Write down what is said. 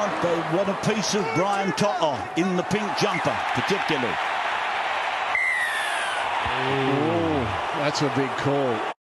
They want a piece of Brian Toto in the pink jumper, particularly. Oh, that's a big call.